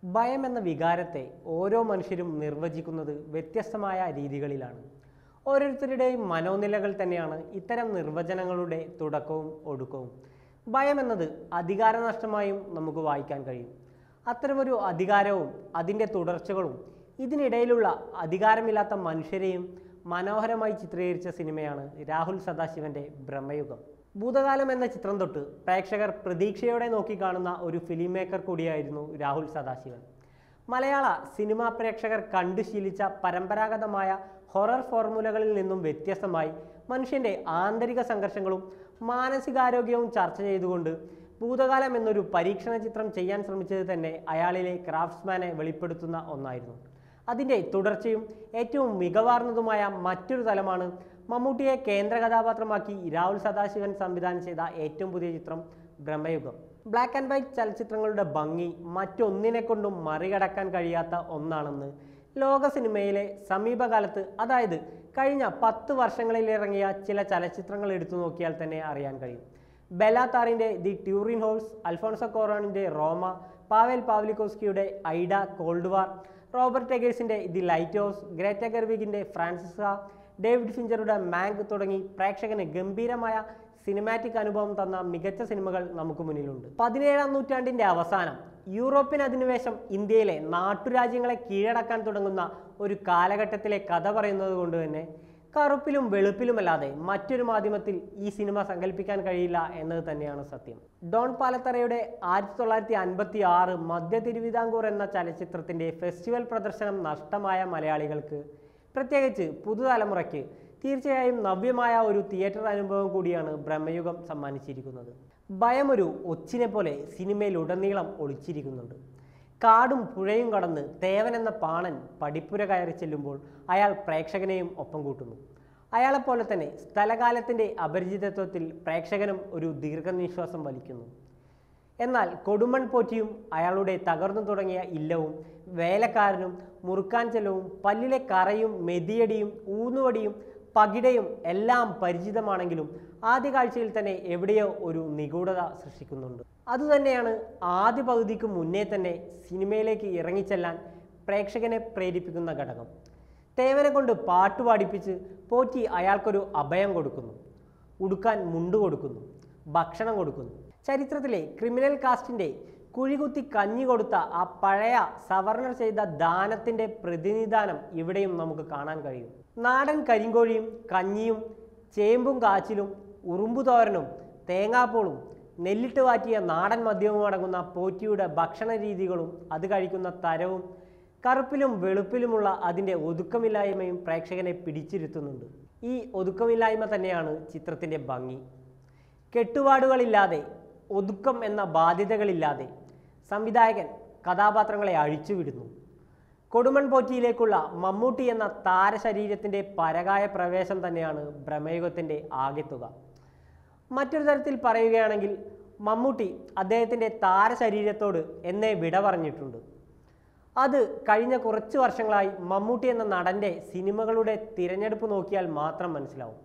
ഭയം എന്ന വികാരത്തെ ഓരോ മനുഷ്യരും നിർവചിക്കുന്നത് വ്യത്യസ്തമായ രീതികളിലാണ്. ഓരോരുത്തരുടെയും മനോനിലകൾ തന്നെയാണ് ഇത്തരം നിർവചനങ്ങളുടെ തുടക്കവും ഒടുക്കവും. ഭയം എന്നത് അധികാരനഷ്ടമായും നമുക്ക് വായിക്കാൻ കഴിയും. അത്തരമൊരു അധികാരവും അതിൻ്റെ തുടർച്ചകളും ഇതിനിടയിലുള്ള അധികാരമില്ലാത്ത മനുഷ്യരെയും മനോഹരമായി ചിത്രീകരിച്ച സിനിമയാണ് രാഹുൽ സദാശിവന്റെ ബ്രഹ്മയുഗം. ഭൂതകാലം എന്ന ചിത്രം തൊട്ട് പ്രേക്ഷകർ പ്രതീക്ഷയോടെ നോക്കിക്കാണുന്ന ഒരു ഫിലിം മേക്കർ കൂടിയായിരുന്നു രാഹുൽ സദാശിവൻ. മലയാള സിനിമാ പ്രേക്ഷകർ കണ്ടു ശീലിച്ച പരമ്പരാഗതമായ ഹൊറർ ഫോർമുലകളിൽ നിന്നും വ്യത്യസ്തമായി മനുഷ്യൻ്റെ ആന്തരിക സംഘർഷങ്ങളും മാനസികാരോഗ്യവും ചർച്ച ചെയ്തുകൊണ്ട് ഭൂതകാലം എന്നൊരു പരീക്ഷണ ചിത്രം ചെയ്യാൻ ശ്രമിച്ചത് തന്നെ അയാളിലെ ക്രാഫ്റ്റ്സ്മാനെ വെളിപ്പെടുത്തുന്ന ഒന്നായിരുന്നു. അതിൻ്റെ തുടർച്ചയും ഏറ്റവും മികവാർന്നതുമായ മറ്റൊരു തലമാണ് മമ്മൂട്ടിയെ കേന്ദ്ര കഥാപാത്രമാക്കി രാഹുൽ സദാശിവൻ സംവിധാനം ചെയ്ത ഏറ്റവും പുതിയ ചിത്രം ബ്രഹ്മയുഗം. ബ്ലാക്ക് ആൻഡ് വൈറ്റ് ചലച്ചിത്രങ്ങളുടെ ഭംഗി മറ്റൊന്നിനെ കൊണ്ടും മറികടക്കാൻ കഴിയാത്ത ഒന്നാണെന്ന് ലോക സിനിമയിലെ സമീപകാലത്ത്, അതായത് കഴിഞ്ഞ 10 വർഷങ്ങളിൽ ഇറങ്ങിയ ചില ചലച്ചിത്രങ്ങൾ എടുത്തു നോക്കിയാൽ തന്നെ അറിയാൻ കഴിയും. ബെല്ലാത്താറിൻ്റെ ദി ട്യൂറിൻ ഹോഴ്സ്, അൽഫോൺസോ കോറോണിൻ്റെ റോമ, പാവേൽ പാവ്ലിക്കോസ്കിയുടെ ഐഡ കോൾഡ് വാർ, റോബർട്ട് എഗേഴ്സിൻ്റെ ദി ലൈറ്റ് ഹൗസ്, ഗ്രേറ്റ ഗെർവിഗിൻ്റെ ഫ്രാൻസിസ്ക, ഡേവിഡ് ഫിഞ്ചറുടെ മാങ്ക് തുടങ്ങി പ്രേക്ഷകന് ഗംഭീരമായ സിനിമാറ്റിക് അനുഭവം തന്ന മികച്ച സിനിമകൾ നമുക്ക് മുന്നിലുണ്ട്. 17ാം നൂറ്റാണ്ടിൻ്റെ അവസാനം യൂറോപ്യൻ അധിനിവേശം ഇന്ത്യയിലെ നാട്ടുരാജ്യങ്ങളെ കീഴടക്കാൻ തുടങ്ങുന്ന ഒരു കാലഘട്ടത്തിലെ കഥ പറയുന്നത് കൊണ്ട് തന്നെ കറുപ്പിലും വെളുപ്പിലുമല്ലാതെ മറ്റൊരു മാധ്യമത്തിൽ ഈ സിനിമ സങ്കല്പിക്കാൻ കഴിയില്ല എന്നത് തന്നെയാണ് സത്യം. ഡോൺ പാലത്തറയുടെ 1956 മധ്യ തിരുവിതാംകൂർ എന്ന ചലച്ചിത്രത്തിൻ്റെ ഫെസ്റ്റിവൽ പ്രദർശനം നഷ്ടമായ മലയാളികൾക്ക്, പ്രത്യേകിച്ച് പുതുതലമുറയ്ക്ക് തീർച്ചയായും നവ്യമായ ഒരു തിയേറ്റർ അനുഭവം കൂടിയാണ് ബ്രഹ്മയുഗം സമ്മാനിച്ചിരിക്കുന്നത്. ഭയം ഒരു ഒച്ചിനെ പോലെ സിനിമയിലുടനീളം ഒളിച്ചിരിക്കുന്നുണ്ട്. കാടും പുഴയും കടന്ന് തേവൻ എന്ന പാണൻ പടിപ്പുര കയറി ചെല്ലുമ്പോൾ അയാൾ പ്രേക്ഷകനെയും ഒപ്പം കൂട്ടുന്നു. അയാളെപ്പോലെ തന്നെ സ്ഥലകാലത്തിൻ്റെ അപരിചിതത്വത്തിൽ പ്രേക്ഷകനും ഒരു ദീർഘനിശ്വാസം വലിക്കുന്നു. എന്നാൽ കൊടുമൺ പോറ്റിയും അയാളുടെ തകർന്നു തുടങ്ങിയ ഇല്ലവും വേലക്കാരനും മുറുക്കാൻ ചെലവും പല്ലിലെ കറയും മെതിയടിയും ഊന്നുവടിയും പകിടയും എല്ലാം പരിചിതമാണെങ്കിലും ആദ്യ കാഴ്ചയിൽ തന്നെ എവിടെയോ ഒരു നിഗൂഢത സൃഷ്ടിക്കുന്നുണ്ട്. അതുതന്നെയാണ് ആദ്യ പകുതിക്ക് മുന്നേ തന്നെ സിനിമയിലേക്ക് ഇറങ്ങിച്ചെല്ലാൻ പ്രേക്ഷകനെ പ്രേരിപ്പിക്കുന്ന ഘടകം. തേവനെ കൊണ്ട് പാട്ട് പാടിപ്പിച്ച് പോറ്റി അയാൾക്കൊരു അഭയം കൊടുക്കുന്നു, ഉടുക്കാൻ മുണ്ടു കൊടുക്കുന്നു, ഭക്ഷണം കൊടുക്കുന്നു. ചരിത്രത്തിലെ ക്രിമിനൽ കാസ്റ്റിൻ്റെ കുഴികുത്തി കഞ്ഞി കൊടുത്ത ആ പഴയ സവർണർ ചെയ്ത ദാനത്തിൻ്റെ പ്രതിനിധാനം ഇവിടെയും നമുക്ക് കാണാൻ കഴിയും. നാടൻ കരിങ്കോഴിയും കഞ്ഞിയും ചേമ്പും കാച്ചിലും ഉറുമ്പുതോരനും തേങ്ങാപ്പോളും നെല്ലിട്ട് വാറ്റിയ നാടൻ മദ്യവും അടങ്ങുന്ന പോറ്റിയുടെ ഭക്ഷണ രീതികളും അത് കഴിക്കുന്ന തരവും കറുപ്പിലും വെളുപ്പിലുമുള്ള അതിൻ്റെ ഒതുക്കമില്ലായ്മയും പ്രേക്ഷകനെ പിടിച്ചിരുത്തുന്നുണ്ട്. ഈ ഒതുക്കമില്ലായ്മ തന്നെയാണ് ചിത്രത്തിൻ്റെ ഭംഗി. കെട്ടുപാടുകളില്ലാതെ, ഒതുക്കം എന്ന ബാധ്യതകളില്ലാതെ സംവിധായകൻ കഥാപാത്രങ്ങളെ അഴിച്ചുവിടുന്നു. കൊടുമൺ പോറ്റിയിലേക്കുള്ള മമ്മൂട്ടി എന്ന താരശരീരത്തിൻ്റെ പരകായ പ്രവേശം തന്നെയാണ് ബ്രഹ്മയുഗത്തിൻ്റെ ആകെത്തുക. മറ്റൊരു തരത്തിൽ പറയുകയാണെങ്കിൽ മമ്മൂട്ടി അദ്ദേഹത്തിൻ്റെ താരശരീരത്തോട് എന്നേ വിട പറഞ്ഞിട്ടുണ്ട്. അത് കഴിഞ്ഞ കുറച്ച് വർഷങ്ങളായി മമ്മൂട്ടി എന്ന നടൻ്റെ സിനിമകളുടെ തിരഞ്ഞെടുപ്പ് നോക്കിയാൽ മാത്രം മനസ്സിലാവും.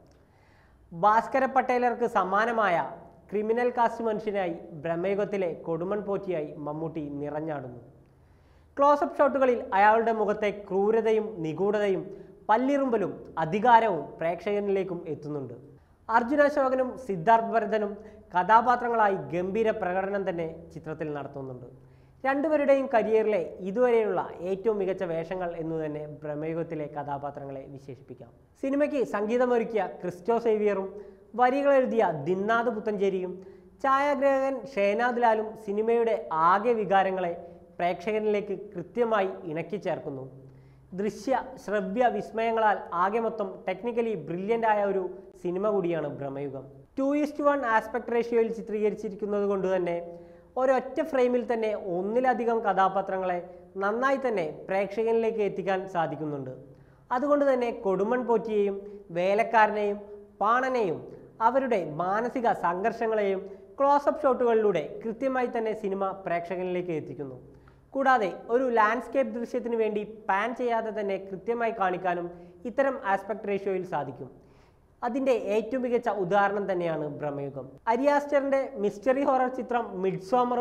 ഭാസ്കര പട്ടേലർക്ക് സമാനമായ ക്രിമിനൽ കാസ്റ്റ് മനുഷ്യനായി ബ്രഹ്മയുഗത്തിലെ കൊടുമൺ പോറ്റിയായി മമ്മൂട്ടി നിറഞ്ഞാടുന്നു. ക്ലോസപ്പ് ഷോട്ടുകളിൽ അയാളുടെ മുഖത്തെ ക്രൂരതയും നിഗൂഢതയും പല്ലിറുമ്പലും അധികാരവും പ്രേക്ഷകനിലേക്കും എത്തുന്നുണ്ട്. അർജുന അശോകനും സിദ്ധാർത്ഥ് ഭരതനും കഥാപാത്രങ്ങളായി ഗംഭീര പ്രകടനം തന്നെ ചിത്രത്തിൽ നടത്തുന്നുണ്ട്. രണ്ടുപേരുടെയും കരിയറിലെ ഇതുവരെയുള്ള ഏറ്റവും മികച്ച വേഷങ്ങൾ എന്നു തന്നെ ബ്രഹ്മയുഗത്തിലെ കഥാപാത്രങ്ങളെ വിശേഷിപ്പിക്കാം. സിനിമയ്ക്ക് സംഗീതമൊരുക്കിയ ക്രിസ്റ്റോ സേവിയറും വരികൾ എഴുതിയ ദിന്നാഥ് പുത്തഞ്ചേരിയും ഛായാഗ്രാഹകൻ ഷേനാദ് ലാലും സിനിമയുടെ ആകെ വികാരങ്ങളെ പ്രേക്ഷകനിലേക്ക് കൃത്യമായി ഇണക്കി ചേർക്കുന്നു. ദൃശ്യ ശ്രവ്യ വിസ്മയങ്ങളാൽ ആകെ മൊത്തം ടെക്നിക്കലി ബ്രില്യൻ്റ് ആയ ഒരു സിനിമ കൂടിയാണ് ബ്രഹ്മയുഗം. 2:1 ആസ്പെക്ട് റേഷ്യോയിൽ ചിത്രീകരിച്ചിരിക്കുന്നത് കൊണ്ട് തന്നെ ഒരൊറ്റ ഫ്രെയിമിൽ തന്നെ ഒന്നിലധികം കഥാപാത്രങ്ങളെ നന്നായി തന്നെ പ്രേക്ഷകനിലേക്ക് എത്തിക്കാൻ സാധിക്കുന്നുണ്ട്. അതുകൊണ്ട് തന്നെ കൊടുമൺ പോറ്റിയെയും വേലക്കാരനെയും പാണനെയും അവരുടെ മാനസിക സംഘർഷങ്ങളെയും ക്ലോസപ്പ് ഷോട്ടുകളിലൂടെ കൃത്യമായി തന്നെ സിനിമ പ്രേക്ഷകനിലേക്ക് എത്തിക്കുന്നു. കൂടാതെ ഒരു ലാൻഡ്സ്കേപ്പ് ദൃശ്യത്തിന് വേണ്ടി പാൻ ചെയ്യാതെ തന്നെ കൃത്യമായി കാണിക്കാനും ഇത്തരം ആസ്പെക്ട് റേഷ്യോയിൽ സാധിക്കും. അതിൻ്റെ ഏറ്റവും മികച്ച ഉദാഹരണം തന്നെയാണ് ബ്രഹ്മയുഗം. അരി ആസ്റ്ററിൻ്റെ മിസ്റ്ററി ഹൊറർ ചിത്രം മിഡ്സോമറും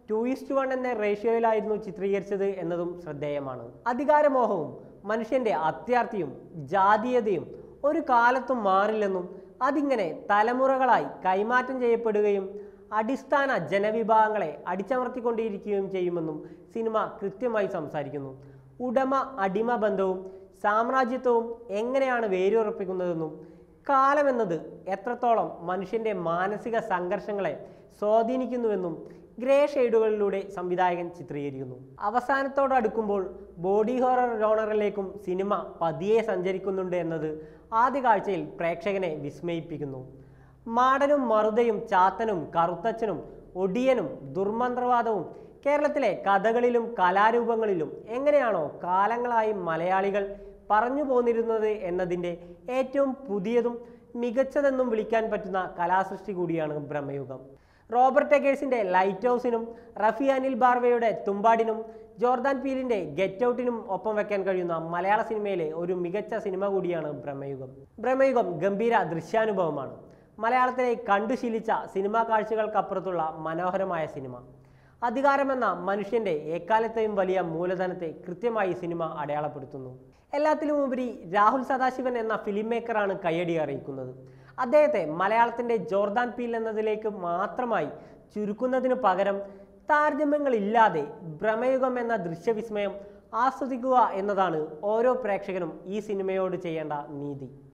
2:1 എന്ന റേഷ്യോയിലായിരുന്നു ചിത്രീകരിച്ചത് എന്നതും ശ്രദ്ധേയമാണ്. അധികാരമോഹവും മനുഷ്യന്റെ അത്യാർത്തിയും ജാതീയതയും ഒരു കാലത്തും മാറില്ലെന്നും അതിങ്ങനെ തലമുറകളായി കൈമാറ്റം ചെയ്യപ്പെടുകയും അടിസ്ഥാന ജനവിഭാഗങ്ങളെ അടിച്ചമർത്തിക്കൊണ്ടിരിക്കുകയും ചെയ്യുമെന്നും സിനിമ കൃത്യമായി സംസാരിക്കുന്നു. ഉടമ അടിമ ബന്ധവും സാമ്രാജ്യത്വവും എങ്ങനെയാണ് വേരുറപ്പിക്കുന്നതെന്നും കാലമെന്നത് എത്രത്തോളം മനുഷ്യന്റെ മാനസിക സംഘർഷങ്ങളെ സ്വാധീനിക്കുന്നുവെന്നും ഗ്രേ ഷെയ്ഡുകളിലൂടെ സംവിധായകൻ ചിത്രീകരിക്കുന്നു. അവസാനത്തോടടുക്കുമ്പോൾ ബോഡി ഹൊറർ ജോണറിലേക്കും സിനിമ പതിയെ സഞ്ചരിക്കുന്നുണ്ട് എന്നത് ആദ്യ കാഴ്ചയിൽ പ്രേക്ഷകനെ വിസ്മയിപ്പിക്കുന്നു. മാടനും മറുതയും ചാത്തനും കറുത്തച്ഛനും ഒടിയനും ദുർമന്ത്രവാദവും കേരളത്തിലെ കഥകളിലും കലാരൂപങ്ങളിലും എങ്ങനെയാണോ കാലങ്ങളായി മലയാളികൾ പറഞ്ഞു പോന്നിരുന്നത് എന്നതിൻ്റെ ഏറ്റവും പുതിയതും മികച്ചതെന്നും വിളിക്കാൻ പറ്റുന്ന കലാസൃഷ്ടി കൂടിയാണ് ബ്രഹ്മയുഗം. റോബർട്ട് എഗേഴ്സിൻ്റെ ലൈറ്റ് ഹൗസിനും റഫി അനിൽ ബാർവയുടെ തുമ്പാടിനും ജോർദാൻ പീലിൻ്റെ ഗെറ്റ് ഔട്ടിനും ഒപ്പം വെക്കാൻ കഴിയുന്ന മലയാള സിനിമയിലെ ഒരു മികച്ച സിനിമ കൂടിയാണ് ബ്രഹ്മയുഗം. ബ്രഹ്മയുഗം ഗംഭീര ദൃശ്യാനുഭവമാണ്. മലയാളത്തിലെ കണ്ടുശീലിച്ച സിനിമാ കാഴ്ചകൾക്കപ്പുറത്തുള്ള മനോഹരമായ സിനിമ. അധികാരമെന്ന മനുഷ്യൻ്റെ എക്കാലത്തെയും വലിയ മൂലധനത്തെ കൃത്യമായി സിനിമ അടയാളപ്പെടുത്തുന്നു. എല്ലാത്തിലുമുപരി രാഹുൽ സദാശിവൻ എന്ന ഫിലിം മേക്കറാണ് കയ്യടി അറിയിക്കുന്നത്. അദ്ദേഹത്തെ മലയാളത്തിൻ്റെ ജോർദാൻ പീൽ എന്നതിലേക്ക് മാത്രമായി ചുരുക്കുന്നതിന് പകരം താരതമ്യങ്ങളില്ലാതെ ബ്രഹ്മയുഗം എന്ന ദൃശ്യവിസ്മയം ആസ്വദിക്കുക എന്നതാണ് ഓരോ പ്രേക്ഷകനും ഈ സിനിമയോട് ചെയ്യേണ്ട നീതി.